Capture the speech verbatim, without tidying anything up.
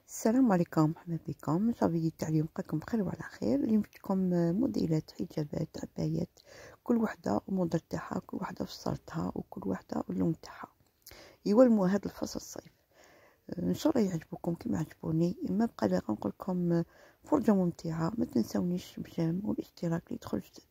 السلام عليكم، مرحبا بكم. صافي تاع اليوم نلقاكم بخير وعلى خير. اليوم جبتكم موديلات حجابات عبايات، كل وحده الموديل تاعها، كل وحده فصلتها وكل وحده اللون تاعها. يولموا هذا الفصل الصيف. ان شاء الله يعجبكم كما عجبوني. ما بقى لي غير نقول لكم فرجه ممتعه. ما تنسونيش الشمشام والاشتراك ليدخل